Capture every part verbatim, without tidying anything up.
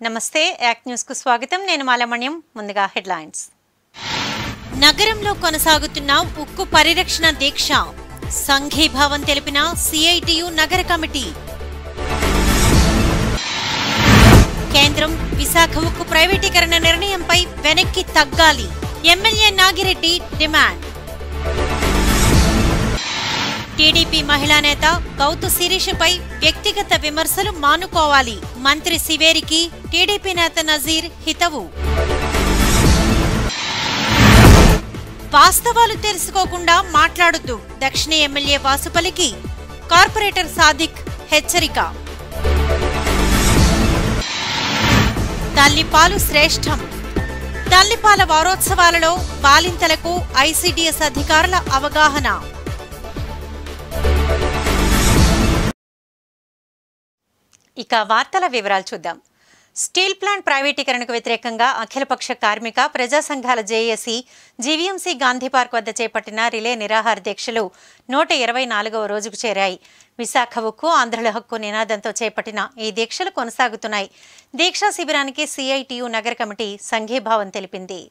నమస్తే act news కు స్వాగతం నేను మాలమణ్యం ముందుగా హెడ్లైన్స్ నగరంలో కొనసాగుతున్న ఉక్కు పరిరక్షణ దీక్ష సంఘీభావం తెలిపిన సిఐటియు నగర కమిటీ కేంద్రం విశాఖ ఉక్కు ప్రైవేటీకరణ నిర్ణయంపై వెనక్కి తగ్గాలి ఎమ్మెల్యే నాగిరెడ్డి డిమాండ్ టీడీపీ మహిళా నేత గౌతు శిరీషపై వ్యక్తిగత విమర్శలు మానుకోవాలి మంత్రి శివేరికి టీడీపీ నేత నజీర్ హితవు వాస్తవాలు తెలుసుకోకుండా మాట్లాడొద్దు దక్షిణ ఎమ్మెల్యే వాసుపల్లికి కార్పొరేటర్ సాదిక్ హెచ్చరిక తల్లిపాలు శ్రేష్టం తల్లిపాల వారోత్సవాలలో బాలింతలకు ఐసీడీఎస్ అధికారుల అవగాహన ఇక వార్తల వివరాలు చూద్దాం. స్టీల్ ప్లాంట్ ప్రైవేటీకరణకు వ్యతిరేకంగా అఖిలపక్ష కార్మిక ప్రజా సంఘాల జేఏసీ జీవీఎంసీ గాంధీ పార్క్ వద్ద చేపట్టిన రిలే నిరాహార దీక్షలు నూట ఇరవై నాలుగవ రోజుకు చేరాయి. విశాఖ ఉక్కు ఆంధ్రుల హక్కు నినాదంతో చేపట్టిన ఈ దీక్షలు కొనసాగుతున్నాయి. దీక్షా శిబిరానికి సిఐటియు నగర కమిటీ సంఘీభావం తెలిపింది.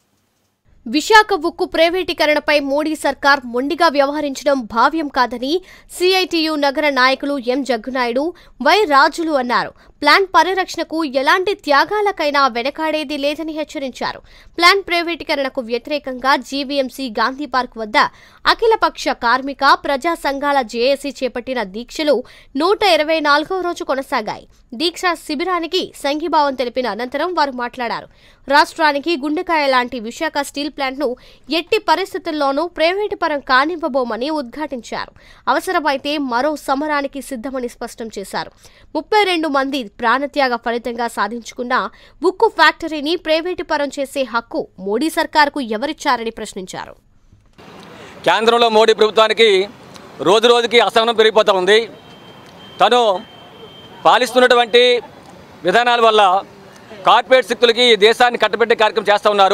విశాఖ ఉక్కు ప్రైవేటీకరణపై మోడీ సర్కార్ మొండిగా వ్యవహరించడం భావ్యం కాదని సిఐటియు నగర నాయకులు ఎం జగ్గునాయుడు, వై రాజులు అన్నారు. ప్లాంట్ పరిరక్షణకు ఎలాంటి త్యాగాలకైనా వెనకాడేది లేదని హెచ్చరించారు. ప్లాంట్ ప్రైవేటీకరణకు వ్యతిరేకంగా జీవీఎంసీ గాంధీ పార్క్ వద్ద అఖిలపక్ష కార్మిక ప్రజా సంఘాల జేఏసీ చేపట్టిన దీక్షలు నూట ఇరవై నాలుగవ రోజు కొనసాగాయి. దీక్షా శిబిరానికి సంఘీభావం తెలిపిన అనంతరం వారు మాట్లాడారు. రాష్ట్రానికి గుండెకాయ లాంటి విశాఖ స్టీల్ ప్లాంట్ను ఎట్టి పరిస్థితుల్లోనూ ప్రైవేటు పరం కానివ్వబోమని ఉద్ఘాటించారు. అవసరమైతే మరో సమరానికి సిద్ధమని స్పష్టం చేశారు. ముప్పై రెండు మంది ప్రాణత్యాగ ఫలితంగా సాధించుకున్న ఉక్కు ఫ్యాక్టరీని ప్రైవేటు పరం చేసే హక్కు మోడీ సర్కార్కు ఎవరిచ్చారని ప్రశ్నించారు. కేంద్రంలో మోడీ ప్రభుత్వానికి రోజు రోజుకి అసహనం పెరిగిపోతూ ఉంది. తను పాలిస్తున్నటువంటి విధానాల వల్ల కార్పొరేట్ శక్తులకి ఈ దేశాన్ని కట్టబెట్టే కార్యక్రమం చేస్తూ ఉన్నారు.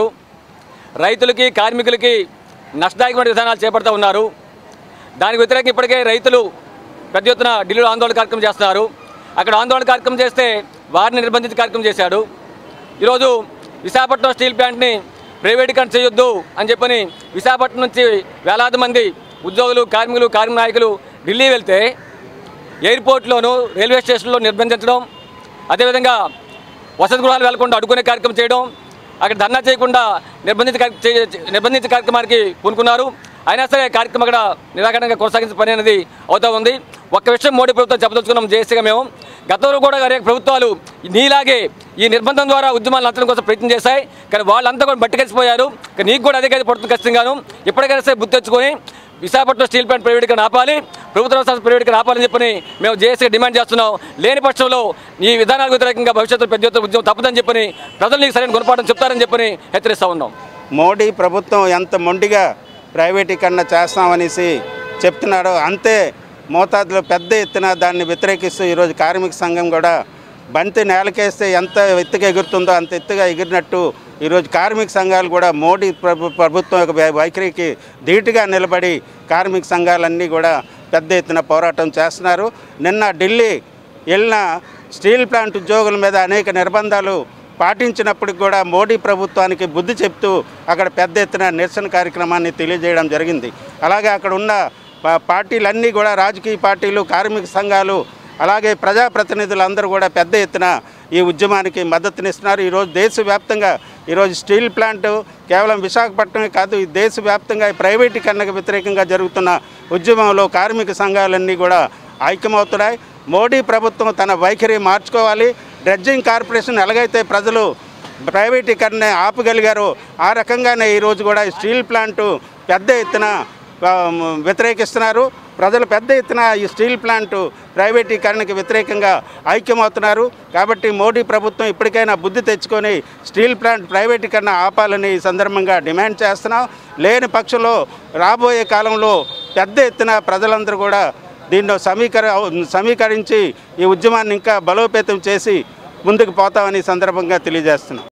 రైతులకి కార్మికులకి నష్టదాయకమైన విధానాలు చేపడుతూ ఉన్నారు. దానికి వ్యతిరేకంగా ఇప్పటికే రైతులు పెద్ద ఎత్తున ఢిల్లీలో ఆందోళన కార్యక్రమం చేస్తున్నారు. అక్కడ ఆందోళన కార్యక్రమం చేస్తే వారిని నిర్బంధించే కార్యక్రమం చేశాడు. ఈరోజు విశాఖపట్నం స్టీల్ ప్లాంట్ని ప్రైవేటీకరణ చేయొద్దు అని చెప్పని విశాఖపట్నం నుంచి వేలాది మంది ఉద్యోగులు కార్మికులు కార్మిక నాయకులు ఢిల్లీ వెళ్తే ఎయిర్పోర్ట్లోనూ రైల్వే స్టేషన్లో నిర్బంధించడం, అదేవిధంగా వసతి గృహాలు వెళ్లకుండా అడ్డుకునే కార్యక్రమం చేయడం, అక్కడ ధర్నా చేయకుండా నిర్బంధించే నిర్బంధించే కార్యక్రమానికి పూనుకున్నారు. అయినా సరే కార్యక్రమం అక్కడ నిరాకరణగా కొనసాగించే పని అనేది అవుతూ ఉంది. ఒక్క విషయం మోడీ ప్రభుత్వం చెప్పదలుచుకున్నాం జేఏసీగా మేము. గతంలో కూడా అనేక ప్రభుత్వాలు నీలాగే ఈ నిర్బంధం ద్వారా ఉద్యమాలు అంతరం కోసం ప్రయత్నం చేశాయి. కానీ వాళ్ళంతా కూడా బట్టి కలిసిపోయారు. కానీ నీకు కూడా అదే గది పడుతుంది ఖచ్చితంగాను. ఎప్పటికైనా సరే బుద్ధి తెచ్చుకొని విశాఖపట్నం స్టీల్ ప్లాంట్ ప్రైవేటీకరణ ఆపాలి, ప్రభుత్వ సంస్థ ప్రైవేటీకరణ ఆపాలని చెప్పని మేము జేఏసీగా డిమాండ్ చేస్తున్నాం. లేని పక్షంలో ఈ విధానాలకు వ్యతిరేకంగా భవిష్యత్తులో పెద్ద ఎత్తున ఉద్యమం తప్పదని చెప్పని ప్రజలు నీకు సరైన గుణపాఠం చెప్తారని చెప్పని హెచ్చరిస్తూ ఉన్నాం. మోడీ ప్రభుత్వం ఎంత మొండిగా ప్రైవేటీకరణ చేస్తామనేసి చెప్తున్నాడో అంతే మోతాదులో పెద్ద ఎత్తున దాన్ని వ్యతిరేకిస్తూ ఈరోజు కార్మిక సంఘం కూడా బంతి నేలకేస్తే ఎంత ఎత్తుగా ఎగురుతుందో అంత ఎత్తుగా ఎగిరినట్టు ఈరోజు కార్మిక సంఘాలు కూడా మోడీ ప్రభు ప్రభుత్వం యొక్క వైఖరికి ధీటుగా నిలబడి కార్మిక సంఘాలన్నీ కూడా పెద్ద ఎత్తున పోరాటం చేస్తున్నారు. నిన్న ఢిల్లీ వెళ్ళిన స్టీల్ ప్లాంట్ ఉద్యోగుల మీద అనేక నిర్బంధాలు పాటించినప్పటికి కూడా మోడీ ప్రభుత్వానికి బుద్ధి చెప్తూ అక్కడ పెద్ద ఎత్తున నిరసన కార్యక్రమాన్ని తెలియజేయడం జరిగింది. అలాగే అక్కడ ఉన్న పార్టీలన్నీ కూడా రాజకీయ పార్టీలు కార్మిక సంఘాలు అలాగే ప్రజాప్రతినిధులందరూ కూడా పెద్ద ఎత్తున ఈ ఉద్యమానికి మద్దతునిస్తున్నారు. ఈరోజు దేశవ్యాప్తంగా ఈరోజు స్టీల్ ప్లాంట్ కేవలం విశాఖపట్నమే కాదు, ఈ దేశవ్యాప్తంగా ప్రైవేటీకరణకు వ్యతిరేకంగా జరుగుతున్న ఉద్యమంలో కార్మిక సంఘాలన్నీ కూడా ఐక్యమవుతున్నాయి. మోడీ ప్రభుత్వం తన వైఖరి మార్చుకోవాలి. డ్రెడ్జింగ్ కార్పొరేషన్ ఎలాగైతే ప్రజలు ప్రైవేటీకరణ ఆపగలిగారో ఆ రకంగానే ఈరోజు కూడా స్టీల్ ప్లాంటు పెద్ద ఎత్తున వ్యతిరేకిస్తున్నారు. ప్రజలు పెద్ద ఎత్తున ఈ స్టీల్ ప్లాంటు ప్రైవేటీకరణకు వ్యతిరేకంగా ఐక్యమవుతున్నారు. కాబట్టి మోడీ ప్రభుత్వం ఇప్పటికైనా బుద్ధి తెచ్చుకొని స్టీల్ ప్లాంట్ ప్రైవేటీకరణ ఆపాలని ఈ సందర్భంగా డిమాండ్ చేస్తున్నాం. లేని పక్షంలో రాబోయే కాలంలో పెద్ద ఎత్తున ప్రజలందరూ కూడా దీన్ని సమీకర సమీకరించి ఈ ఉద్యమాన్ని ఇంకా బలోపేతం చేసి ముందుకు పోతామని సందర్భంగా తెలియజేస్తున్నాం.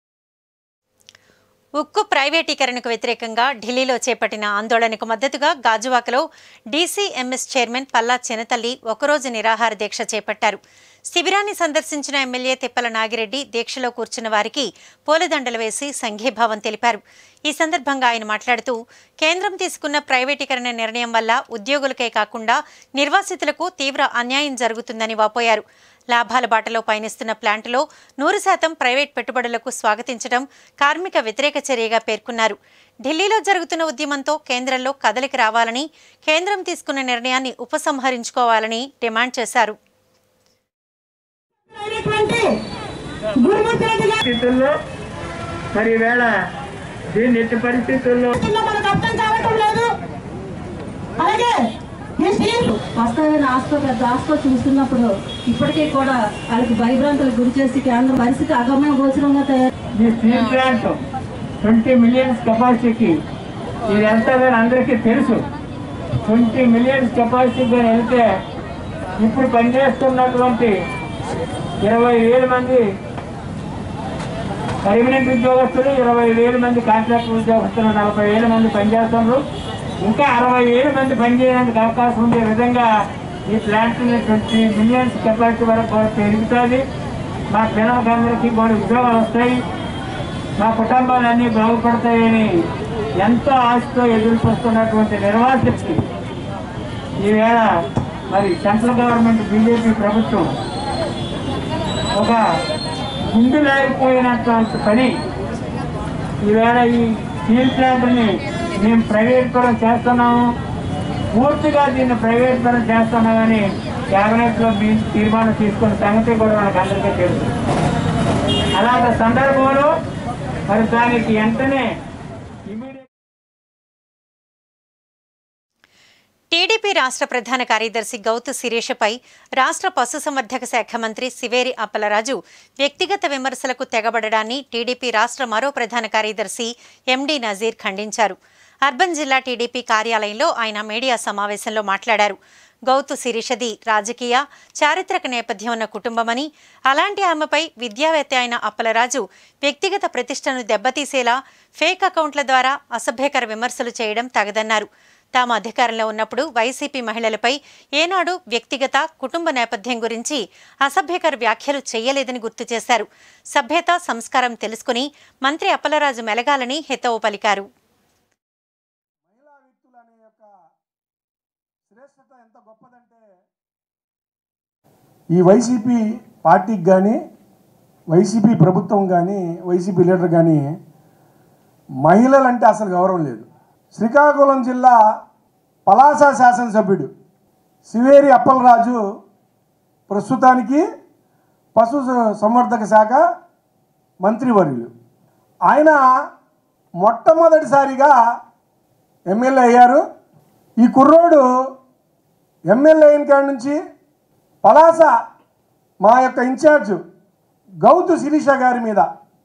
ఉక్కు ప్రైవేటీకరణకు వ్యతిరేకంగా ఢిల్లీలో చేపట్టిన ఆందోళనకు మద్దతుగా గాజువాకలో డీసీఎంఎస్ చైర్మన్ పల్లా చినతల్లి ఒకరోజు నిరాహార దీక్ష చేపట్టారు. శిబిరాన్ని సందర్శించిన ఎమ్మెల్యే తిప్పల నాగిరెడ్డి దీక్షలో కూర్చున్న వారికి పూలదండలు వేసి సంఘీభావం తెలిపారు. ఈ సందర్భంగా ఆయన మాట్లాడుతూ కేంద్రం తీసుకున్న ప్రైవేటీకరణ నిర్ణయం వల్ల ఉద్యోగులకే కాకుండా నిర్వాసితులకు తీవ్ర అన్యాయం జరుగుతుందని వాపోయారు. లాభాల బాటలో పయనిస్తున్న ప్లాంటులో నూరు శాతం ప్రైవేట్ పెట్టుబడులకు స్వాగతించడం కార్మిక వ్యతిరేక చర్యగా పేర్కొన్నారు. ఢిల్లీలో జరుగుతున్న ఉద్యమంతో కేంద్రంలో కదలిక రావాలని, కేంద్రం తీసుకున్న నిర్ణయాన్ని ఉపసంహరించుకోవాలని డిమాండ్ చేశారు. వస్తాయని ఆస్తో పెద్ద ఆస్తో చూస్తున్నప్పుడు ఇప్పటికీ కూడా వాళ్ళకి భయభ్రాంతులకు గురి చేసి కేంద్ర పరిస్థితి అగమ్య గోచరంగా తయారు. ట్వంటీ మిలియన్స్ కెపాసిటీకి ఇది వెళ్తాదని అందరికీ తెలుసు. ట్వంటీ మిలియన్స్ కెపాసిటీకి వెళ్తే ఇప్పుడు పనిచేస్తున్నటువంటి ఇరవై వేల మంది పర్మనెంట్ ఉద్యోగస్తులు, ఇరవై వేల మంది కాంట్రాక్ట్ ఉద్యోగస్తులు, నలభై వేల మంది పనిచేస్తున్నారు. ఇంకా అరవై వేల మంది పనిచేయడానికి అవకాశం ఉండే విధంగా ఈ ప్లాంట్ని ట్వంటీ మిలియన్స్ కెపాసిటీ వరకు పెరుగుతుంది. మా పిల్లలకందరికీ కూడా ఉద్యోగాలు వస్తాయి, మా కుటుంబాలన్నీ బాగుపడతాయని ఎంతో ఆశతో ఎదురు చూస్తున్నటువంటి నిర్వాసితులకి ఈవేళ మరి సెంట్రల్ గవర్నమెంట్ బీజేపీ ప్రభుత్వం ఒక గుండు లేకపోయినటువంటి పని ఈవేళ ఈ స్టీల్ ప్లాంట్ని మేము ప్రైవేట్ పరం చేస్తున్నాము, పూర్తిగా దీన్ని ప్రైవేట్ పరం చేస్తున్నామని క్యాబినెట్లో మీ తీర్మానం తీసుకున్న సంగతి కూడా మనకు అందరికీ తెలుసు. అలాంటి సందర్భంలో మరి దానికి వెంటనే టీడీపీ రాష్ట్ర ప్రధాన కార్యదర్శి గౌతు శిరీషపై రాష్ట్ర పశుసంవర్ధక శాఖ మంత్రి సివేరి అప్పలరాజు వ్యక్తిగత విమర్శలకు తెగబడడాన్ని టీడీపీ రాష్ట్ర మరో ప్రధాన కార్యదర్శి ఎండి నజీర్ ఖండించారు. అర్బన్ జిల్లా టీడీపీ కార్యాలయంలో ఆయన మీడియా సమావేశంలో మాట్లాడారు. గౌతు శిరీషది రాజకీయ చారిత్రక నేపథ్యం ఉన్న కుటుంబమని, అలాంటి ఆమెపై విద్యావేత్త అయిన అప్పలరాజు వ్యక్తిగత ప్రతిష్టను దెబ్బతీసేలా ఫేక్ అకౌంట్ల ద్వారా అసభ్యకర విమర్శలు చేయడం తగదన్నారు. తాము అధికారంలో ఉన్నప్పుడు వైసీపీ మహిళలపై ఏనాడు వ్యక్తిగత కుటుంబ నేపథ్యం గురించి అసభ్యకర వ్యాఖ్యలు చేయలేదని గుర్తు చేశారు. సభ్యత సంస్కారం తెలుసుకుని మంత్రి అప్పలరాజు మెలగాలని హితవు పలికారు. ఈ వైసీపీ పార్టీకి కానీ, వైసీపీ ప్రభుత్వం కానీ, వైసీపీ లీడర్ కానీ మహిళలంటే అసలు గౌరవం లేదు. శ్రీకాకుళం జిల్లా పలాస శాసనసభ్యుడు సివేరి అప్పలరాజు ప్రస్తుతానికి పశు సంవర్ధక శాఖ మంత్రివర్యులు. ఆయన మొట్టమొదటిసారిగా ఎమ్మెల్యే అయ్యారు. ఈ కుర్రోడు ఎమ్మెల్యే అయిన కాడి నుంచి పలాస మా యొక్క ఇన్ఛార్జ్ గౌతు శిరీష గారి మీద,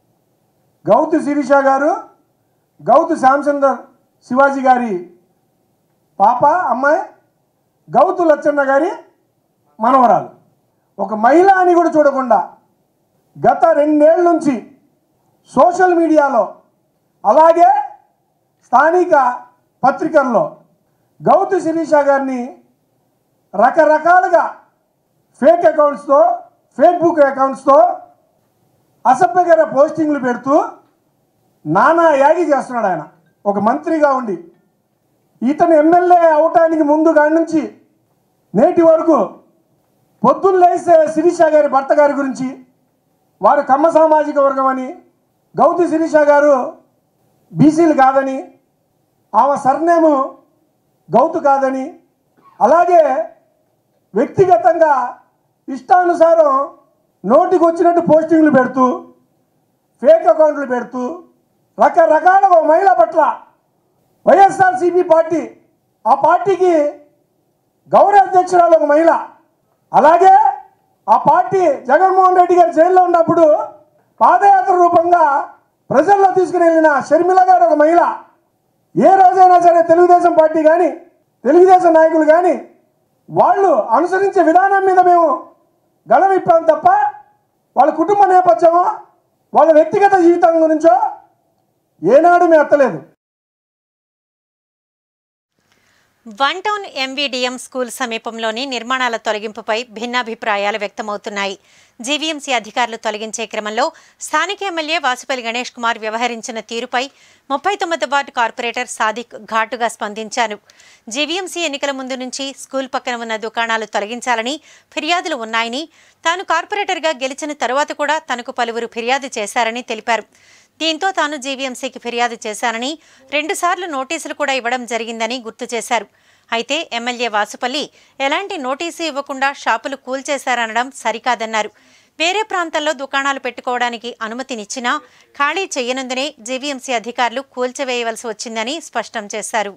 గౌతు శిరీష గారు గౌతు శ్యామసుందర్ శివాజీ గారి పాప అమ్మాయి, గౌతు లచ్చన్న గారి మనవరాలు, ఒక మహిళ అని కూడా చూడకుండా గత రెండేళ్ల నుంచి సోషల్ మీడియాలో అలాగే స్థానిక పత్రికల్లో గౌతు శిరీష గారిని రకరకాలుగా ఫేక్ అకౌంట్స్తో, ఫేస్బుక్ అకౌంట్స్తో అసభ్యకర పోస్టింగ్లు పెడుతూ నానా యాగి చేస్తున్నాడు. ఆయన ఒక మంత్రిగా ఉండి ఇతను ఎమ్మెల్యే అవటానికి ముందు కాడి నుంచి నేటి వరకు పొద్దున్న లేసే శిరీష గారి భర్త గారి గురించి, వారు కమ్మ సామాజిక వర్గం అని, గౌతు శిరీష గారు బీసీలు కాదని, ఆమె సర్నేము గౌతు కాదని, అలాగే వ్యక్తిగతంగా ఇష్టానుసారం నోటికి వచ్చినట్టు పోస్టింగ్లు పెడుతూ, ఫేక్ అకౌంట్లు పెడుతూ రకరకాల మహిళ పట్ల వైఎస్ఆర్సీపీ పార్టీ, ఆ పార్టీకి గౌరవ అధ్యక్షురాలు ఒక మహిళ, అలాగే ఆ పార్టీ జగన్మోహన్ రెడ్డి గారు జైల్లో ఉన్నప్పుడు పాదయాత్ర రూపంగా ప్రజల్లో తీసుకుని వెళ్ళిన షర్మిల గారు ఒక మహిళ. ఏ రోజైనా సరే తెలుగుదేశం పార్టీ కానీ, తెలుగుదేశం నాయకులు కానీ వాళ్ళు అనుసరించే విధానం మీద మేము గళవిప్పాం తప్ప వాళ్ళ కుటుంబ నేపథ్యమో వాళ్ళ వ్యక్తిగత జీవితం గురించో ఏనాడు మేము ఎత్తలేదు. వన్ టౌన్ ఎంవీడీఎం స్కూల్ సమీపంలోని నిర్మాణాల తొలగింపుపై భిన్నాభిప్రాయాలు వ్యక్తమవుతున్నాయి. జీవీఎంసీ అధికారులు తొలగించే క్రమంలో స్థానిక ఎమ్మెల్యే వాసుపల్లి గణేష్ కుమార్ వ్యవహరించిన తీరుపై ముప్పై తొమ్మిది వార్డు కార్పొరేటర్ సాదిక్ ఘాటుగా స్పందించారు. జీవీఎంసీ ఎన్నికల ముందు నుంచి స్కూల్ పక్కన ఉన్న దుకాణాలు తొలగించాలని ఫిర్యాదులు ఉన్నాయని, తాను కార్పొరేటర్గా గెలిచిన తరువాత కూడా తనకు పలువురు ఫిర్యాదు చేశారని తెలిపారు. దీంతో తాను జీవీఎంసీకి ఫిర్యాదు చేశానని, రెండుసార్లు నోటీసులు కూడా ఇవ్వడం జరిగిందని గుర్తు చేశారు. అయితే ఎమ్మెల్యే వాసుపల్లి ఎలాంటి నోటీసు ఇవ్వకుండా షాపులు కూల్చేశారనడం సరికాదన్నారు. వేరే ప్రాంతాల్లో దుకాణాలు పెట్టుకోవడానికి అనుమతినిచ్చినా ఖాళీ చేయనందునే జీవీఎంసీ అధికారులు కూల్చివేయవలసి వచ్చిందని స్పష్టం చేశారు.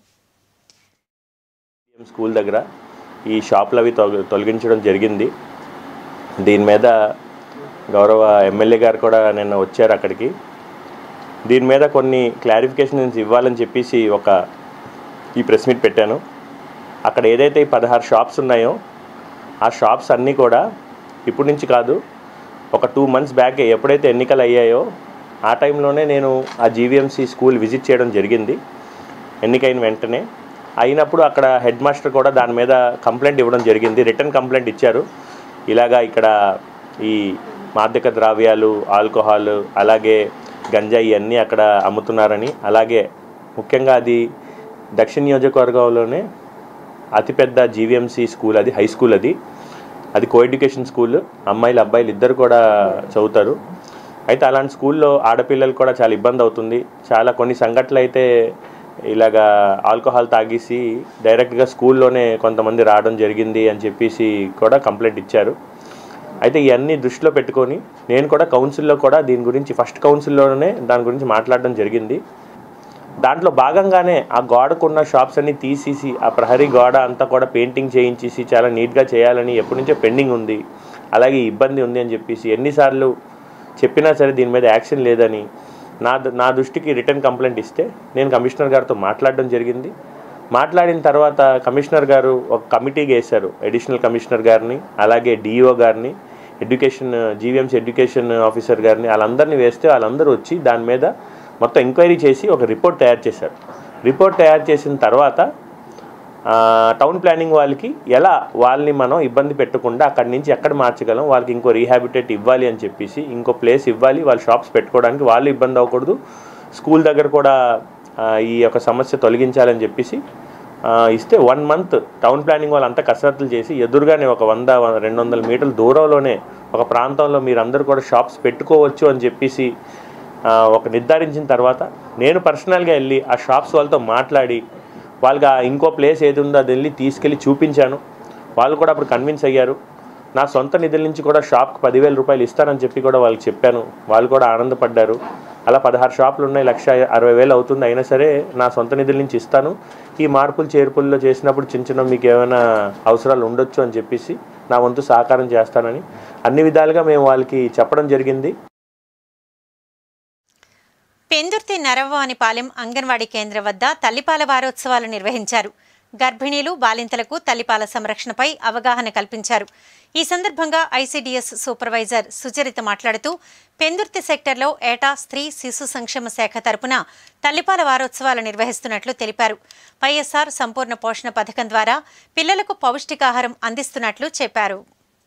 స్కూల్ దగ్గర ఈ షాపులు అవి తొలగించడం జరిగింది. దీని మీద గౌరవ ఎమ్మెల్యే గారు కూడా నిన్న వచ్చారు అక్కడికి. దీని మీద కొన్ని క్లారిఫికేషన్స్ ఇవ్వాలని చెప్పేసి ఒక ఈ ప్రెస్ మీట్ పెట్టాను. అక్కడ ఏదైతే ఈ పదహారు షాప్స్ ఉన్నాయో ఆ షాప్స్ అన్నీ కూడా ఇప్పటి నుంచి కాదు, ఒక టూ మంత్స్ బ్యాక్ ఎప్పుడైతే ఎన్నికలు అయ్యాయో ఆ టైంలోనే నేను ఆ జీవీఎంసీ స్కూల్ విజిట్ చేయడం జరిగింది. ఎన్నికైన వెంటనే అయినప్పుడు అక్కడ హెడ్ మాస్టర్ కూడా దాని మీద కంప్లైంట్ ఇవ్వడం జరిగింది. రిటర్న్ కంప్లైంట్ ఇచ్చారు. ఇలాగా ఇక్కడ ఈ మాదక ద్రవ్యాలు, ఆల్కహాల్, అలాగే గంజాయి అన్నీ అక్కడ అమ్ముతున్నారని, అలాగే ముఖ్యంగా అది దక్షిణ నియోజకవర్గంలోనే అతిపెద్ద జీవీఎంసీ స్కూల్, అది హై స్కూల్, అది అది కో ఎడ్యుకేషన్ స్కూల్, అమ్మాయిలు అబ్బాయిలు ఇద్దరు కూడా చదువుతారు. అయితే అలాంటి స్కూల్లో ఆడపిల్లలు కూడా చాలా ఇబ్బంది అవుతుంది. చాలా కొన్ని సంఘటనలు అయితే ఇలాగా ఆల్కహాల్ తాగేసి డైరెక్ట్గా స్కూల్లోనే కొంతమంది రావడం జరిగింది అని చెప్పేసి కూడా కంప్లైంట్ ఇచ్చారు. అయితే ఇవన్నీ దృష్టిలో పెట్టుకొని నేను కూడా కౌన్సిల్లో కూడా దీని గురించి ఫస్ట్ కౌన్సిల్లోనే దాని గురించి మాట్లాడడం జరిగింది. దాంట్లో భాగంగానే ఆ గోడకున్న షాప్స్ అన్నీ తీసేసి ఆ ప్రహరీ గోడ అంతా కూడా పెయింటింగ్ చేయించేసి చాలా నీట్గా చేయాలని ఎప్పటి నుంచో పెండింగ్ ఉంది, అలాగే ఇబ్బంది ఉంది అని చెప్పేసి ఎన్నిసార్లు చెప్పినా సరే దీని మీద యాక్షన్ లేదని నా నా దృష్టికి రిటర్న్ కంప్లైంట్ ఇస్తే నేను కమిషనర్ గారితో మాట్లాడడం జరిగింది. మాట్లాడిన తర్వాత కమిషనర్ గారు ఒక కమిటీకి వేశారు, అడిషనల్ కమిషనర్ గారిని, అలాగే డిఈఓ గారిని, ఎడ్యుకేషన్ జీవీఎంసీ ఎడ్యుకేషన్ ఆఫీసర్ గారిని, వాళ్ళందరినీ వేస్తే వాళ్ళందరూ వచ్చి దాని మీద మొత్తం ఎంక్వైరీ చేసి ఒక రిపోర్ట్ తయారు చేశారు. రిపోర్ట్ తయారు చేసిన తర్వాత టౌన్ ప్లానింగ్ వాళ్ళకి ఎలా వాళ్ళని మనం ఇబ్బంది పెట్టకుండా అక్కడి నుంచి ఎక్కడ మార్చగలం, వాళ్ళకి ఇంకో రీహాబిటేట్ ఇవ్వాలి అని చెప్పేసి, ఇంకో ప్లేస్ ఇవ్వాలి, వాళ్ళ షాప్స్ పెట్టుకోవడానికి వాళ్ళు ఇబ్బంది అవ్వకూడదు, స్కూల్ దగ్గర కూడా ఈ యొక్క సమస్య తొలగించాలని చెప్పేసి ఇస్తే వన్ మంత్ టౌన్ ప్లానింగ్ వాళ్ళు అంతా కసరత్తులు చేసి ఎదురుగానే ఒక వంద రెండు వందల మీటర్ల దూరంలోనే ఒక ప్రాంతంలో మీరందరూ కూడా షాప్స్ పెట్టుకోవచ్చు అని చెప్పేసి ఒక నిర్ధారించిన తర్వాత నేను పర్సనల్గా వెళ్ళి ఆ షాప్స్ వాళ్ళతో మాట్లాడి వాళ్ళకి ఇంకో ప్లేస్ ఏది ఉందో అది వెళ్ళి తీసుకెళ్ళి చూపించాను. వాళ్ళు కూడా అప్పుడు కన్విన్స్ అయ్యారు. నా సొంత నిధుల నుంచి కూడా షాప్కి పదివేల రూపాయలు ఇస్తానని చెప్పి కూడా వాళ్ళకి చెప్పాను. వాళ్ళు కూడా ఆనందపడ్డారు. అలా పదహారు షాపులు ఉన్నాయి, లక్ష అరవై వేలు అవుతుంది, అయినా సరే నా సొంత నిధుల నుంచి ఇస్తాను, ఈ మార్పులు చేర్పుల్లో చేసినప్పుడు చిన్న చిన్న మీకు ఏమైనా అవసరాలు ఉండొచ్చు అని చెప్పేసి నా వంతు సహకారం చేస్తానని అన్ని విధాలుగా మేము వాళ్ళకి చెప్పడం జరిగింది. పెందుర్తి నరవవానిపాలెం అంగన్వాడీ కేంద్రం వద్ద తల్లిపాల వారోత్సవాలు నిర్వహించారు. గర్భిణీలు, బాలింతలకు తల్లిపాల సంరక్షణపై అవగాహన కల్పించారు. ఈ సందర్భంగా ఐసీడీఎస్ సూపర్వైజర్ సుచరిత మాట్లాడుతూ పెందుర్తి సెక్టర్లో ఏటా స్త్రీ శిశు సంక్షేమ శాఖ తరపున తల్లిపాల వారోత్సవాలు నిర్వహిస్తున్నట్లు తెలిపారు. వైఎస్ఆర్ సంపూర్ణ పోషణ పథకం ద్వారా పిల్లలకు పౌష్టికాహారం అందిస్తున్నట్లు చెప్పారు.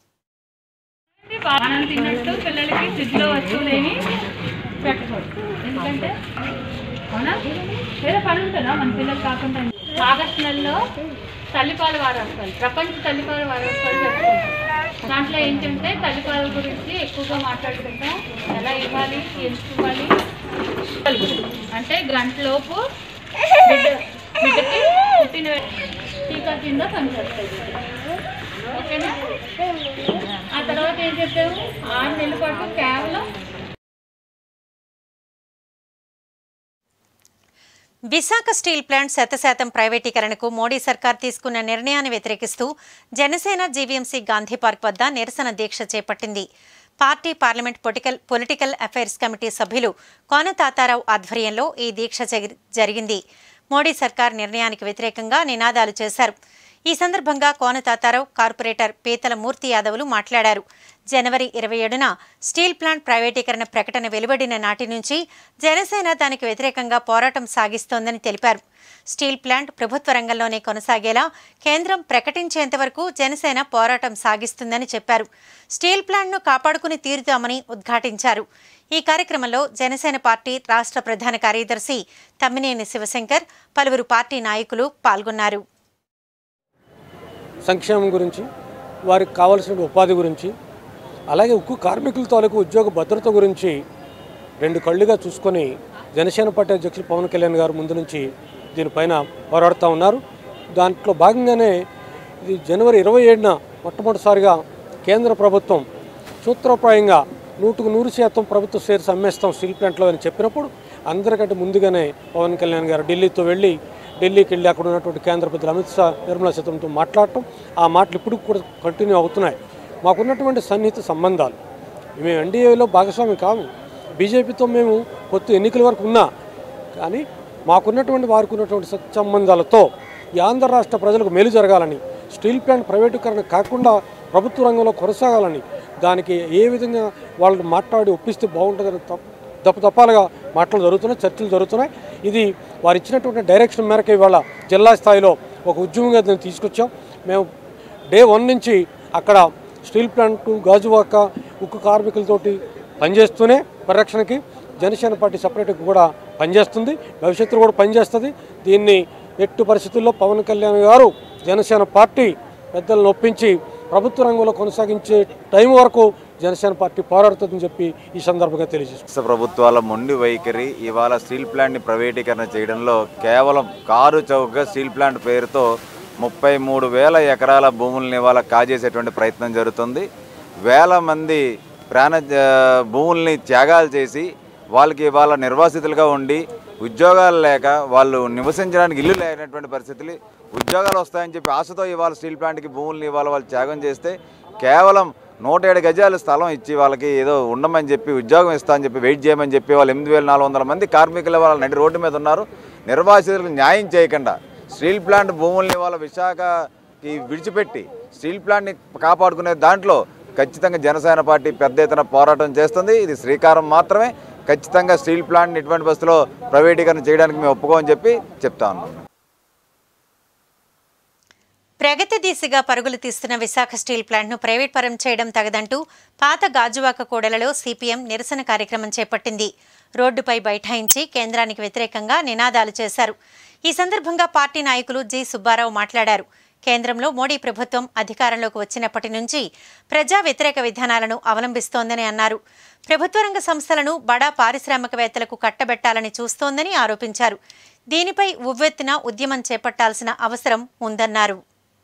ఆగస్టు నెలలో తల్లిపాల వారోత్సవాలు, ప్రపంచ తల్లిపాల వారోత్సవాలు జరుపుకుంటాం. దాంట్లో ఏంటంటే తల్లిపాల గురించి ఎక్కువగా మాట్లాడుకుంటాం. ఎలా ఇవ్వాలి, ఎంత ఇవ్వాలి, అంటే గంటలోపు బిడ్డ బిడ్డకి పుట్టిన టీకా కింద పనిచేస్తుంది. ఓకేనా? ఆ తర్వాత ఏం చెప్పాము, ఆరు నెలల పాటు కేవలం విశాఖ స్టీల్ ప్లాంట్ శతశాతం ప్రైవేటీకరణకు మోడీ సర్కార్ తీసుకున్న నిర్ణయాన్ని వ్యతిరేకిస్తూ జనసేన జీవీఎంసీ గాంధీ పార్క్ వద్ద నిరసన దీక్ష చేపట్టింది. Party parliament political political affairs committee సభ్యులు కోన తాతారావు ఆధ్వర్యంలో ఈ దీక్ష జరిగింది. మోడీ సర్కార్ నిర్ణయానికి వ్యతిరేకంగా నినాదాలు చేశారు. ఈ సందర్భంగా కోన తాతారావు, కార్పొరేటర్ పీతల మూర్తి యాదవ్లు మాట్లాడారు. జనవరి ఇరవై ఏడున స్టీల్ ప్లాంట్ ప్రైవేటీకరణ ప్రకటన వెలువడిన నాటి నుంచి జనసేన దానికి వ్యతిరేకంగా పోరాటం సాగిస్తోందని తెలిపారు. స్టీల్ ప్లాంట్ ప్రభుత్వ రంగంలోనే కొనసాగేలా కేంద్రం ప్రకటించేంత వరకు జనసేన పోరాటం సాగిస్తుందని చెప్పారు. స్టీల్ ప్లాంట్ను కాపాడుకుని తీరుతామని ఉద్ఘాటించారు. ఈ కార్యక్రమంలో జనసేన పార్టీ రాష్ట్ర ప్రధాన కార్యదర్శి తమ్మినేని శివశంకర్, పలువురు పార్టీ నాయకులు పాల్గొన్నారు. సంక్షేమం గురించి, వారికి కావాల్సిన ఉపాధి గురించి, అలాగే ఉక్కు కార్మికుల తాలూకు ఉద్యోగ భద్రత గురించి రెండు కళ్ళుగా చూసుకొని జనసేన పార్టీ అధ్యక్షులు పవన్ కళ్యాణ్ గారు ముందు నుంచి దీనిపైన పోరాడుతూ ఉన్నారు. దాంట్లో భాగంగానే ఇది జనవరి ఇరవై ఏడున మొట్టమొదటిసారిగా కేంద్ర ప్రభుత్వం సూత్రప్రాయంగా నూటుకు నూరు శాతం ప్రభుత్వ షేర్స్ అమ్మేస్తాం స్టీల్ ప్లాంట్లో అని చెప్పినప్పుడు అందరికంటే ముందుగానే పవన్ కళ్యాణ్ గారు ఢిల్లీతో వెళ్ళి ఢిల్లీకి వెళ్ళి అక్కడ ఉన్నటువంటి కేంద్ర పెద్దలు అమిత్ షా, నిర్మలా సీతారామన్తో మాట్లాడటం, ఆ మాటలు ఇప్పుడు కూడా కంటిన్యూ అవుతున్నాయి. మాకున్నటువంటి సన్నిహిత సంబంధాలు, మేము ఎన్డీఏలో భాగస్వామి కాము, బీజేపీతో మేము పొత్తు ఎన్నికల వరకు ఉన్నా కానీ మాకున్నటువంటి వారికి ఉన్నటువంటి సత్సంబంధాలతో ఈ ఆంధ్ర రాష్ట్ర ప్రజలకు మేలు జరగాలని, స్టీల్ ప్లాంట్ ప్రైవేటీకరణ కాకుండా ప్రభుత్వ రంగంలో కొనసాగాలని, దానికి ఏ విధంగా వాళ్ళు మాట్లాడి ఒప్పిస్తే బాగుంటుందని తప్ప తప్పాలుగా మాటలు జరుగుతున్నాయి, చర్చలు జరుగుతున్నాయి. ఇది వారు ఇచ్చినటువంటి డైరెక్షన్ మేరకు ఇవాళ జిల్లా స్థాయిలో ఒక ఉద్యమంగా దాన్ని తీసుకొచ్చాం. మేము డే వన్ నుంచి అక్కడ స్టీల్ ప్లాంట్, గాజువాక, ఉక్కు కార్మికులతోటి పనిచేస్తూనే పరిరక్షణకి జనసేన పార్టీ సపరేట్గా కూడా పనిచేస్తుంది, భవిష్యత్తులో కూడా పనిచేస్తుంది. దీన్ని ఎట్టి పరిస్థితుల్లో పవన్ కళ్యాణ్ గారు జనసేన పార్టీ పెద్దలను ఒప్పించి ప్రభుత్వ రంగంలో కొనసాగించే టైం వరకు జనసేన పార్టీ పోరాడుతుందని చెప్పి ఈ సందర్భంగా తెలియజేస్తుంది. ప్రభుత్వాల మొండి వైఖరి ఇవాళ స్టీల్ ప్లాంట్ని ప్రైవేటీకరణ చేయడంలో కేవలం కారు చౌకగా స్టీల్ ప్లాంట్ పేరుతో ముప్పై మూడు వేల ఎకరాల భూములను ఇవాళ కాజేసేటువంటి ప్రయత్నం జరుగుతుంది. వేల మంది ప్రాణ భూముల్ని త్యాగాలు చేసి వాళ్ళకి ఇవాళ నిర్వాసితులుగా ఉండి ఉద్యోగాలు లేక వాళ్ళు నివసించడానికి ఇల్లు లేనటువంటి పరిస్థితులు, ఉద్యోగాలు వస్తాయని చెప్పి ఆశతో ఇవాళ స్టీల్ ప్లాంట్కి భూముల్ని ఇవాళ వాళ్ళు త్యాగం చేస్తే కేవలం నూట ఏడు గజాల స్థలం ఇచ్చి వాళ్ళకి ఏదో ఉండమని చెప్పి ఉద్యోగం ఇస్తా అని చెప్పి వెయిట్ చేయమని చెప్పి వాళ్ళు ఎనిమిది వేల నాలుగు వందల మంది కార్మికులు వాళ్ళ నడి రోడ్డు మీద ఉన్నారు. నిర్వాసితులకు న్యాయం చేయకుండా స్టీల్ ప్లాంట్ భూముల్ని వాళ్ళ విశాఖకి విడిచిపెట్టి స్టీల్ ప్లాంట్ని కాపాడుకునే దాంట్లో ఖచ్చితంగా జనసేన పార్టీ పెద్ద ఎత్తున పోరాటం చేస్తుంది. ఇది శ్రీకారం మాత్రమే. ఖచ్చితంగా స్టీల్ ప్లాంట్ని ఎటువంటి బస్సులో ప్రైవేటీకరణ చేయడానికి మేము ఒప్పుకోమని చెప్పి చెప్తా ఉన్నాం. ప్రగతి దిశగా పరుగులు తీస్తున్న విశాఖ స్టీల్ ప్లాంట్ను ప్రైవేట్ పరం చేయడం తగదంటూ పాత గాజువాక కూడలలో సిపిఎం నిరసన కార్యక్రమం చేపట్టింది. రోడ్డుపై బైఠాయించి కేంద్రానికి వ్యతిరేకంగా నినాదాలు చేశారు. ఈ సందర్భంగా పార్టీ నాయకులు జి సుబ్బారావు మాట్లాడారు. కేంద్రంలో మోడీ ప్రభుత్వం అధికారంలోకి వచ్చినప్పటి నుంచి ప్రజా వ్యతిరేక విధానాలను అవలంబిస్తోందని అన్నారు. ప్రభుత్వ రంగ సంస్థలను బడా పారిశ్రామికవేత్తలకు కట్టబెట్టాలని చూస్తోందని ఆరోపించారు. దీనిపై ఉవ్వెత్తున ఉద్యమం చేపట్టాల్సిన అవసరం ఉందన్నారు.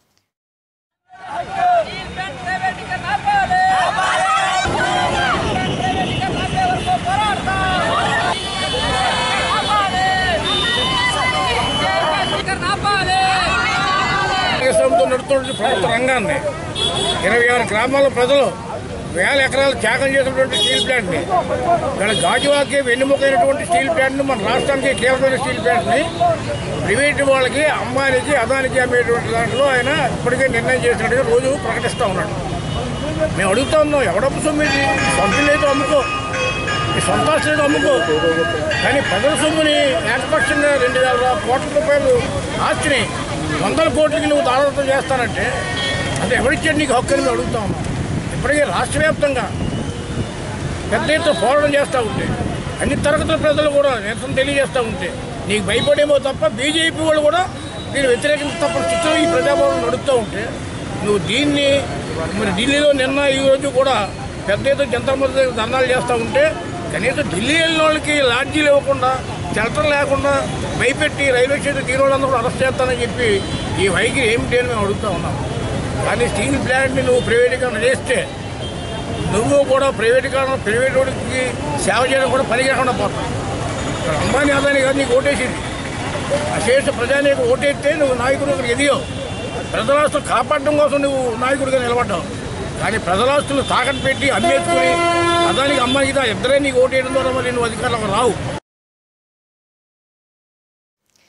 నడుతున్న ప్రభుత్వ రంగాన్ని ఇరవై ఆరు గ్రామాల ప్రజలు వేల ఎకరాలు త్యాగం చేసినటువంటి స్టీల్ ప్లాంట్ని, ఇక్కడ గాజువాకి వెన్నుముకైనటువంటి స్టీల్ ప్లాంట్ని, మన రాష్ట్రానికి కీలకమైన స్టీల్ ప్లాంట్ని ప్రైవేటు వాళ్ళకి, అమ్మాయికి, అదానికి అమ్మేటువంటి దాంట్లో ఆయన ఇప్పటికే నిర్ణయం చేసినట్టుగా రోజు ప్రకటిస్తూ ఉన్నాడు. మేము అడుగుతా ఉన్నాం, ఎవడప్పు సొమ్మిది సొంతం అయితే అమ్ముకో, ఈ సొంత ఆస్తులు అమ్ముకో, కానీ ప్రజల సొమ్ముని ఏకపక్షంగా రెండు వేల కోట్ల రూపాయలు ఆస్తిని వందల కోట్లకి నువ్వు దాదాపు చేస్తానంటే అంటే ఎవరిచ్చాడు నీకు హక్కు అని మేము అడుగుతా ఉన్నాం. ఇప్పటికే రాష్ట్ర వ్యాప్తంగా పెద్ద ఎత్తున పోరాటం చేస్తూ ఉంటే, అన్ని తరగతుల ప్రజలు కూడా నిరసన తెలియజేస్తూ ఉంటే నీకు భయపడేమో తప్ప బీజేపీ వాళ్ళు కూడా దీన్ని వ్యతిరేకించ తప్ప స్థితిలో ఈ ప్రజాభవనం నడుస్తూ ఉంటే నువ్వు దీన్ని మరి ఢిల్లీలో నిన్న ఈరోజు కూడా పెద్ద ఎత్తున జనతా మంది ధర్నాలు చేస్తూ ఉంటే కనీసం ఢిల్లీ వెళ్ళిన వాళ్ళకి లాడ్జీలు ఇవ్వకుండా, షెల్టర్ లేకుండా భయపెట్టి రైల్వే స్టేషన్ తీరు వాళ్ళందరూ కూడా అరెస్ట్ చేస్తానని చెప్పి ఈ వైఖరి ఏమిటి అని మేము అడుగుతూ ఉన్నాం. కానీ స్టీల్ ప్లాంట్ని నువ్వు ప్రైవేటీకరణ చేస్తే నువ్వు కూడా ప్రైవేటీకరణ ప్రైవేట్ వాడికి సేవ చేయడం కూడా పనిచేయకుండా పోతావు. ఇక్కడ అంబానీ అదాని కాదు నీకు ఓటేసింది, అశేష ప్రజానికి ఓటేస్తే నువ్వు నాయకుడు ఎదిగావు, ప్రజలాస్తులు కాపాడడం కోసం నువ్వు నాయకుడిగా నిలబడ్డావు. కానీ ప్రజలాస్తులు తాకట్టు పెట్టి అమ్మేసుకుని అదానికి అమ్మాయికి ఇద్దరే నీకు ఓటేయడం ద్వారా మరి నువ్వు అధికారులకు రావు.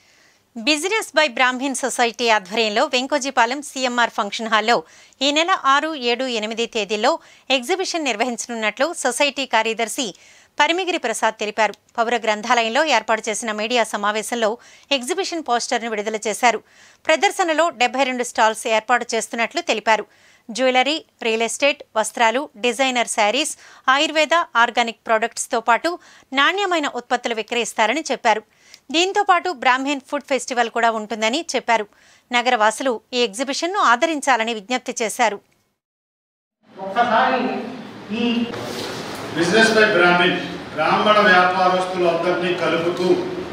బిజినెస్ బై బ్రాహ్మిన్ సొసైటీ ఆధ్వర్యంలో వెంకోజీపాలెం సీఎంఆర్ ఫంక్షన్ హాల్లో ఈ నెల ఆరు ఏడు ఎనిమిది తేదీల్లో ఎగ్జిబిషన్ నిర్వహించనున్నట్లు సొసైటీ కార్యదర్శి పరిమిగిరి ప్రసాద్ తెలిపారు. పౌర గ్రంథాలయంలో ఏర్పాటు చేసిన మీడియా సమావేశంలో ఎగ్జిబిషన్ పోస్టర్ను విడుదల చేశారు. ప్రదర్శనలో డెబ్బై రెండు స్టాల్స్ ఏర్పాటు చేస్తున్నట్లు తెలిపారు. జ్యువెలరీ, రియల్ ఎస్టేట్, వస్త్రాలు, డిజైనర్ శారీస్, ఆయుర్వేద, ఆర్గానిక్ ప్రొడక్ట్స్తో పాటు నాణ్యమైన ఉత్పత్తులు విక్రయిస్తారని చెప్పారు. దీంతో పాటు బ్రాహ్మిన్ ఫుడ్ ఫెస్టివల్ కూడా ఉంటుందని చెప్పారు. నగరవాసులు ఈ ఎగ్జిబిషన్ను ఆదరించాలని విజ్ఞప్తి చేశారు. బిజినెస్ బై బ్రాహ్మిన్ బ్రాహ్మణ వ్యాపారస్తులందరినీ కలుపుతూ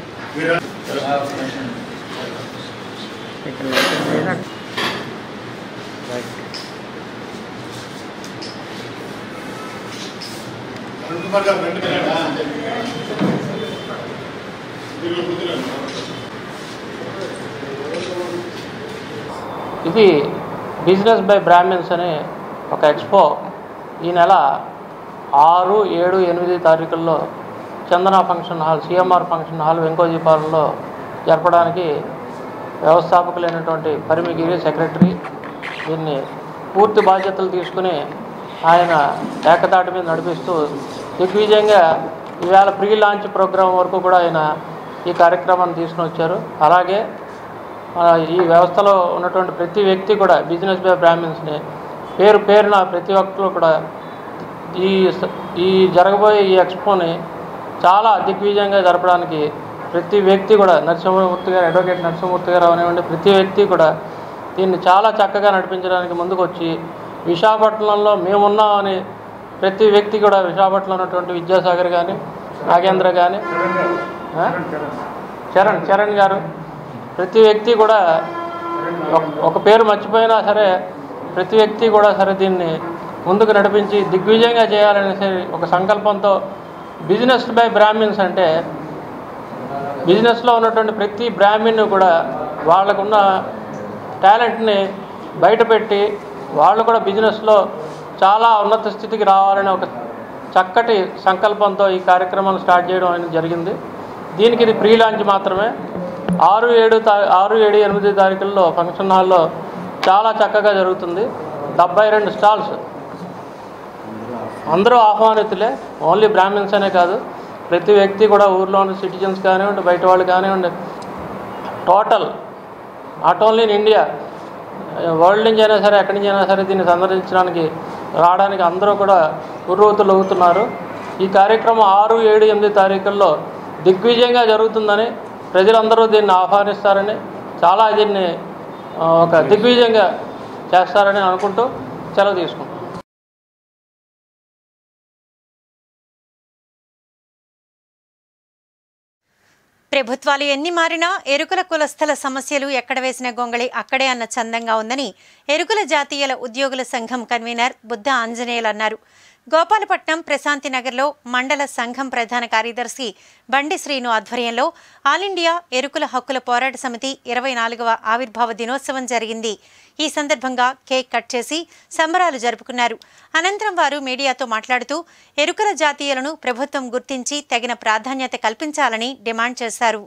ఇది బిజినెస్ బై బ్రాహ్మిన్స్ అనే ఒక ఎక్స్పో ఈ నెల ఆరు ఏడు ఎనిమిది తారీఖుల్లో Chandana function hall CMR function hall వెంకోజీపాలెంలో జరపడానికి వ్యవస్థాపకులైనటువంటి పరిమిగిరి సెక్రటరీ దీన్ని పూర్తి బాధ్యతలు తీసుకుని ఆయన ఏకతాటి మీద నడిపిస్తూ దిగ్విజయంగా ఈవేళ ప్రీ లాంచ్ ప్రోగ్రాం వరకు కూడా ఆయన ఈ కార్యక్రమాన్ని తీసుకుని వచ్చారు. అలాగే ఈ వ్యవస్థలో ఉన్నటువంటి ప్రతి వ్యక్తి కూడా బిజినెస్ బై బ్రాహ్మిన్స్ని పేరు పేరున ప్రతి ఒక్కరు కూడా ఈ ఈ జరగబోయే ఈ ఎక్స్పోని చాలా దిగ్విజయంగా జరపడానికి ప్రతి వ్యక్తి కూడా నరసింహమూర్తి గారు, అడ్వకేట్ నరసింహమూర్తి గారు అవనివ్వండి, ప్రతి వ్యక్తి కూడా దీన్ని చాలా చక్కగా నడిపించడానికి ముందుకు వచ్చి విశాఖపట్నంలో మేమున్నామని ప్రతి వ్యక్తి కూడా విశాఖపట్నంలో ఉన్నటువంటి విద్యాసాగర్ కానీ, నాగేంద్ర కానీ, చరణ్ చరణ్ గారు ప్రతి వ్యక్తి కూడా ఒక పేరు మర్చిపోయినా సరే ప్రతి వ్యక్తి కూడా సరే దీన్ని ముందుకు నడిపించి దిగ్విజయంగా చేయాలనేసి ఒక సంకల్పంతో బిజినెస్ బై బ్రాహ్మిన్స్ అంటే బిజినెస్లో ఉన్నటువంటి ప్రతి బ్రాహ్మిన్ కూడా వాళ్ళకున్న టాలెంట్ని బయటపెట్టి వాళ్ళు కూడా బిజినెస్లో చాలా ఉన్నత స్థితికి రావాలనే ఒక చక్కటి సంకల్పంతో ఈ కార్యక్రమాన్ని స్టార్ట్ చేయడం అనేది జరిగింది. దీనికి ఇది ప్రీ లాంచ్ మాత్రమే. ఆరు ఏడు తా ఆరు ఏడు ఎనిమిది తారీఖుల్లో ఫంక్షన్ హాల్లో చాలా చక్కగా జరుగుతుంది. డెబ్బై రెండు స్టాల్స్, అందరూ ఆహ్వానితులే, ఓన్లీ బ్రాహ్మిన్స్ అనే కాదు, ప్రతి వ్యక్తి కూడా ఊర్లో ఉన్న సిటిజన్స్ కానివ్వండి, బయట వాళ్ళు కానివ్వండి, total not only in India, world నుంచి అయినా సరే ఎక్కడి నుంచి అయినా సరే దీన్ని సందర్శించడానికి రావడానికి అందరూ కూడా ఉర్రూతులు అవుతున్నారు. ఈ కార్యక్రమం ఆరు ఏడు ఎనిమిది తారీఖుల్లో దిగ్విజయంగా జరుగుతుందని, ప్రజలందరూ దీన్ని ఆహ్వానిస్తారని, చాలా దీన్ని ఒక దిగ్విజయంగా చేస్తారని అనుకుంటూ సెలవు తీసుకుంటాం. ప్రభుత్వాలు ఎన్ని మారినా ఎరుకుల కులస్థల సమస్యలు ఎక్కడ వేసిన గొంగళి అక్కడే అన్న చందంగా ఉందని ఎరుకుల జాతీయుల ఉద్యోగుల సంఘం కన్వీనర్ బుద్ధ ఆంజనేయులు అన్నారు. గోపాలపట్నం ప్రశాంతి నగర్లో మండల సంఘం ప్రధాన కార్యదర్శి బండి శ్రీను ఆధ్వర్యంలో ఆల్ ఇండియా ఎరుకుల హక్కుల పోరాట సమితి ఇరవై నాలుగవ ఆవిర్భావ దినోత్సవం జరిగింది. ఈ సందర్భంగా కేక్ కట్ చేసి సంబరాలు జరుపుకున్నారు. అనంతరం వారు మీడియాతో మాట్లాడుతూ ఎరుకుల జాతీయులను ప్రభుత్వం గుర్తించి తగిన ప్రాధాన్యత కల్పించాలని డిమాండ్ చేశారు.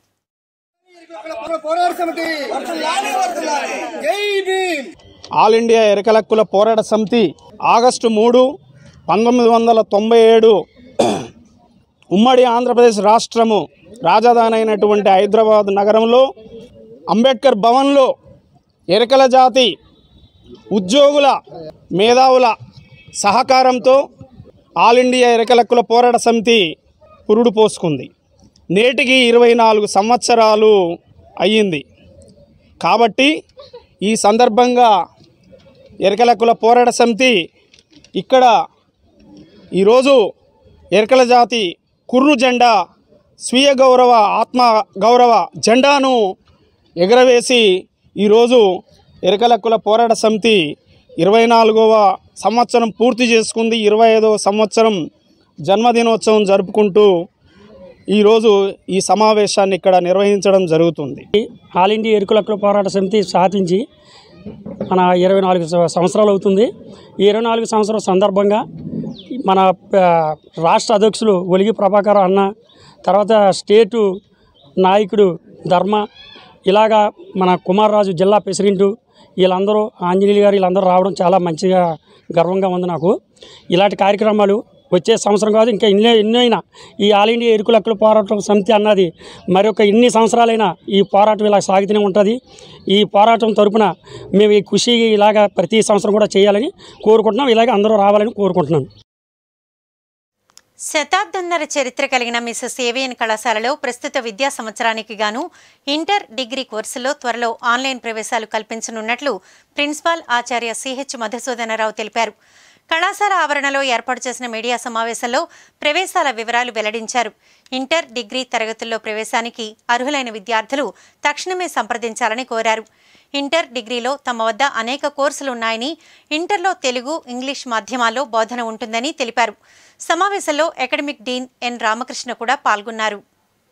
ఆల్ ఇండియా ఎరుకల హక్కుల పోరాట సమితి ఆగస్టు మూడు పంతొమ్మిది వందల తొంభై ఏడు ఉమ్మడి ఆంధ్రప్రదేశ్ రాష్ట్రము రాజధాని అయినటువంటి హైదరాబాద్ నగరంలో అంబేద్కర్ భవన్లో ఎరుకల జాతి ఉద్యోగుల మేధావుల సహకారంతో ఆల్ ఇండియా ఎరుకల హక్కుల పోరాట సమితి పురుడు పోసుకుంది. నేటికి ఇరవై నాలుగు సంవత్సరాలు అయ్యింది. కాబట్టి ఈ సందర్భంగా ఎరుకల హక్కుల పోరాట సమితి ఇక్కడ ఈరోజు ఎరుకల జాతి కుర్రు జెండా, స్వీయ గౌరవ ఆత్మ గౌరవ జెండాను ఎగరవేసి ఈరోజు ఎరుకల హక్కుల పోరాట సమితి ఇరవై నాలుగవ సంవత్సరం పూర్తి చేసుకుంది. ఇరవై ఐదవ సంవత్సరం జన్మదినోత్సవం జరుపుకుంటూ ఈరోజు ఈ సమావేశాన్ని ఇక్కడ నిర్వహించడం జరుగుతుంది. ఆల్ ఇండియా ఎరుకల హక్కుల పోరాట సమితి స్థాపించి మన ఇరవై నాలుగు సంవత్సరాలు అవుతుంది. ఈ ఇరవై నాలుగు సంవత్సరాల సందర్భంగా మన రాష్ట్ర అధ్యక్షులు ఒలిగి ప్రభాకర్ అన్న, తర్వాత స్టేటు నాయకుడు ధర్మ, ఇలాగా మన కుమార్ రాజు జిల్లా ప్రెసిడెంటు వీళ్ళందరూ ఆంజనేయులు గారు వీళ్ళందరూ రావడం చాలా మంచిగా గర్వంగా ఉంది నాకు. ఇలాంటి కార్యక్రమాలు వచ్చే సంవత్సరం కాదు ఇంకా ఎన్నో ఎన్నైనా ఈ ఆల్ ఇండియా ఎరుకుల హక్కుల పోరాటం సమితి అన్నది మరొక ఎన్ని సంవత్సరాలైనా ఈ పోరాటం ఇలా సాగుతూనే ఉంటుంది. ఈ పోరాటం తరపున మేము ఈ కృషి ఇలాగా ప్రతి సంవత్సరం కూడా చేయాలని కోరుకుంటున్నాం. ఇలాగే అందరూ రావాలని కోరుకుంటున్నాను. శతాబ్దంన్నర చరిత్ర కలిగిన మిసెస్ ఏవిఎన్ కళాశాలలో ప్రస్తుత విద్యా సంవత్సరానికి గాను ఇంటర్ డిగ్రీ కోర్సులో త్వరలో ఆన్లైన్ ప్రవేశాలు కల్పించనున్నట్లు ప్రిన్సిపాల్ ఆచార్య సిహెచ్ మధుసూదనరావు తెలిపారు. కళాశాల ఆవరణలో ఏర్పాటు చేసిన మీడియా సమావేశంలో ప్రవేశాల వివరాలు వెల్లడించారు. ఇంటర్ డిగ్రీ తరగతుల్లో ప్రవేశానికి అర్హులైన విద్యార్థులు తక్షణమే సంప్రదించాలని కోరారు. ఇంటర్ డిగ్రీలో తమ వద్ద అనేక కోర్సులు ఉన్నాయని, ఇంటర్లో తెలుగు, ఇంగ్లీష్ మాధ్యమాల్లో బోధన ఉంటుందని తెలిపారు. సమావేశంలో అకాడమిక్ డీన్ ఎన్ రామకృష్ణ కూడా పాల్గొన్నారు.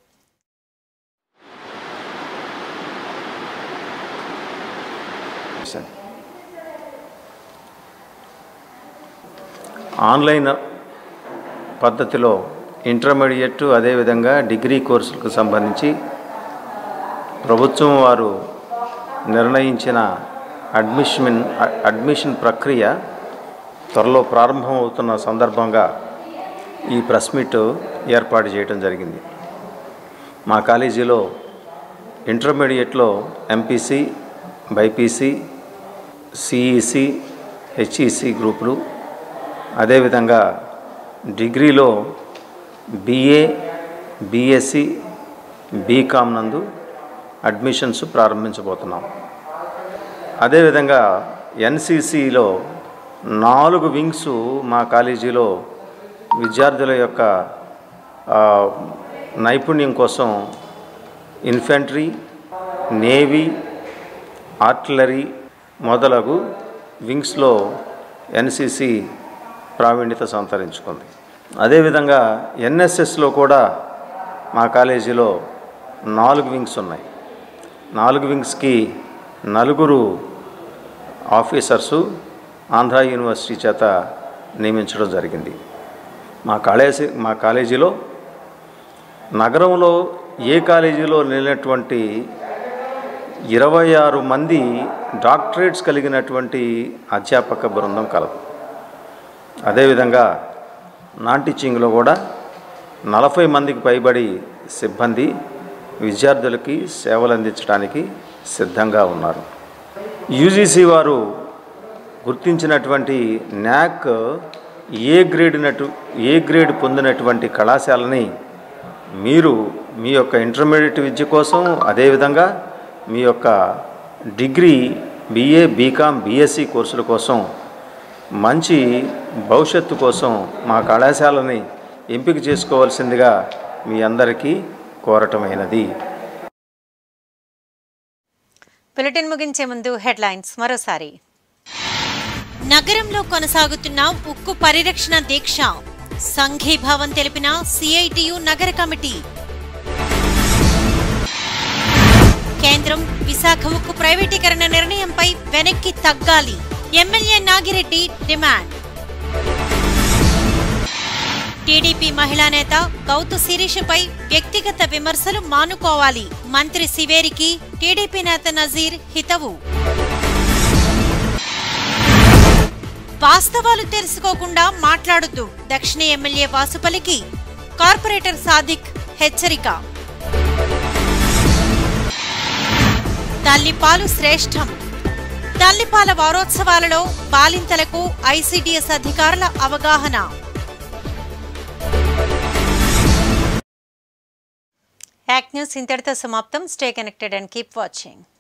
ఆన్లైన్ పద్ధతిలో ఇంటర్మీడియట్ అదేవిధంగా డిగ్రీ కోర్సులకు సంబంధించి ప్రభుత్వం వారు నిర్ణయించిన అడ్మిషన్ అడ్మిషన్ ప్రక్రియ త్వరలో ప్రారంభమవుతున్న సందర్భంగా ఈ ప్రెస్ మీట్ ఏర్పాటు చేయడం జరిగింది. మా కాలేజీలో ఇంటర్మీడియట్లో ఎంపీసీ, బైపీసీ, సిఈసి, హెచ్ఈసి గ్రూపులు, అదేవిధంగా డిగ్రీలో బిఏ, బిఎస్సి, బీకామ్ నందు అడ్మిషన్స్ ప్రారంభించబోతున్నాం. అదేవిధంగా ఎన్సిసిలో నాలుగు వింగ్స్ మా కాలేజీలో విద్యార్థుల యొక్క నైపుణ్యం కోసం ఇన్ఫెంట్రీ, నేవీ, ఆర్టిలరీ మొదలగు వింగ్స్లో ఎన్సిసి ప్రావీణ్యత సంతరించుకుంది. అదేవిధంగా ఎన్ఎస్ఎస్లో కూడా మా కాలేజీలో నాలుగు వింగ్స్ ఉన్నాయి. నాలుగు వింగ్స్కి నలుగురు ఆఫీసర్సు ఆంధ్ర యూనివర్సిటీ చేత నియమించడం జరిగింది. మా కాలేజీ మా కాలేజీలో నగరంలో ఏ కాలేజీలో లేనటువంటి ఇరవై ఆరు మంది డాక్టరేట్స్ కలిగినటువంటి అధ్యాపక బృందం కలదు. అదేవిధంగా నాన్ టీచింగ్లో కూడా నలభై మందికి పైబడి సిబ్బంది విద్యార్థులకి సేవలు అందించడానికి సిద్ధంగా ఉన్నారు. యూజీసీ వారు గుర్తించినటువంటి న్యాక్ ఏ గ్రేడ్నటు ఏ గ్రేడ్ పొందినటువంటి కళాశాలని మీరు మీ యొక్క ఇంటర్మీడియట్ విద్య కోసం, అదేవిధంగా మీ యొక్క డిగ్రీ, బిఏ, బీకామ్, బిఎస్సి కోర్సుల కోసం మంచి భవిష్యత్తు కోసం మా కళాశాలని ఎంపిక చేసుకోవాల్సిందిగా మీ అందరికీ కోరటమైనది. బులెటిన్ ముగించే ముందు హెడ్లైన్స్ మరోసారి. నగరంలో కొనసాగుతున్న ఉక్కు పరిరక్షణ దీక్ష, సంఘీభావం తెలిపిన సిఐటియు నగర కమిటీ. కేంద్రం విశాఖ ఉక్కు ప్రైవేటీకరణ నిర్ణయంపై వెనక్కి తగ్గాలి, ఎమ్మెల్యే నాగిరెడ్డి డిమాండ్. టీడీపీ మహిళా నేత గౌతు శిరీషపై వ్యక్తిగత విమర్శలు మానుకోవాలి, మంత్రి సివేరికి టీడీపీ నేత నజీర్ హితవు. వాస్తవాలు తెలుసుకోకుండా మాట్లాడొద్దు, దక్షిణ ఎమ్మెల్యే వాసుపల్లికి కార్పొరేటర్ సాదిక్ హెచ్చరిక. తల్లిపాలు శ్రేష్టం, తల్లిపాల వారోత్సవాలలో బాలింతలకు ఐసీడీఎస్ అధికారుల అవగాహన. యాక్ట్ న్యూస్ ఇంతటితో సమాప్తం. Stay connected and keep watching.